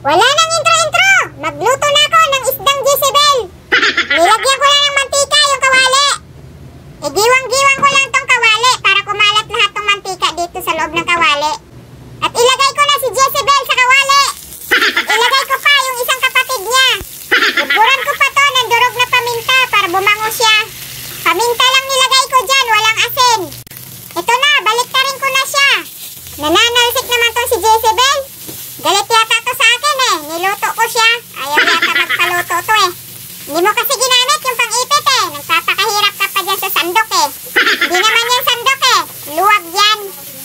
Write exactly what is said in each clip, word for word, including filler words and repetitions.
Wala nang intro-intro! Magluto na ako ng isdang Jezebel! Nilagyan ko lang ng mantika yung kawali. Igiwang-giwang ko lang tong kawali para kumalat lahat ng mantika dito sa loob ng kawali. At ilagay ko na si Jezebel sa kawali. At ilagay ko pa yung isang kapatid niya. Iburan ko pa to ng durog na paminta para bumango siya. Paminta lang nilagay ko dyan, walang asin. Ito na, baliktarin ko na siya. Nananalsik naman tong si Jezebel. Galit yata to sa akin eh. Niluto ko siya. Ayaw yata magpaluto to eh. Hindi mo kasi ginamit yung pang-ipit eh. Nagpapakahirap ka pa dyan sa sandok eh. Hindi naman yan sandok eh. Luwag yan.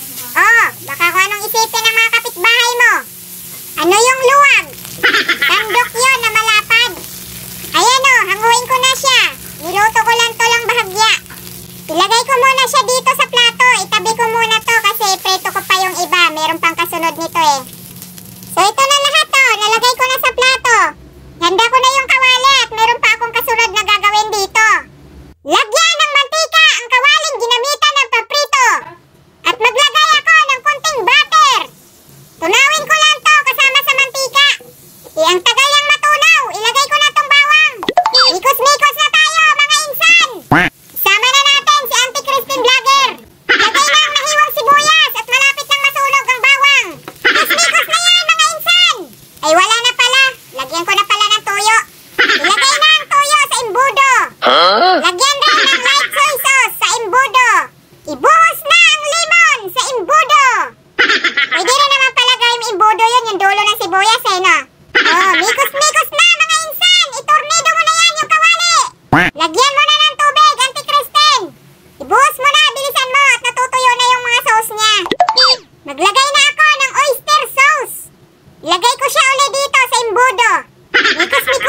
Oh, baka kung anong isipin ng mga kapitbahay mo. Ano yung luwag? Sandok yun na malapad. Ayan o, hanguin ko na siya. Niluto ko lang to lang bahagya. Ilagay ko muna siya dito sa plato. Itabi ko muna to kasi preto ko pa yung iba. Meron pang kasunod nito eh. So ito na lahat to. Nalagay ko na sa plato. Handa ko na yung kawali at meron pa akong kasunod na gagawin dito. Lagyan ng mantika ang kawaling ginamitan ng paprito. At maglagay ako ng konting butter. Tunawin ko lang to kasama sa mantika. E ang tagal yang matunaw. Ilagay ko na tong bawang. Mikos-mikos na tayo mga insan. Sama na natin si Auntie Christine Vlogger. Lagay na ang nahiwang sibuyas at malapit nang masunog ang bawang. Mikos-mikos na yan mga insan. Ay wala na pala. Lagyan ko na pala ng toyo. Ilagay na ang toyo sa imbudo. Lagyan rin ng light soy sauce sa imbudo. Ibuhos na ang limon sa imbudo. Pwede rin naman pala gawin imbudo yun, yung dulo ng sibuyas eh no. Oh, mikos-mikos na mga insan. Itornido mo na yan yung kawali. Lagyan mo na ng tubig, Auntie Christine. Ibuhos mo na, bilisan mo at natutuyo na yung mga sauce niya. Maglagay na ako ng oyster sauce. Ilagay ko siya ulit dito sa imbudo. Mikos-mikos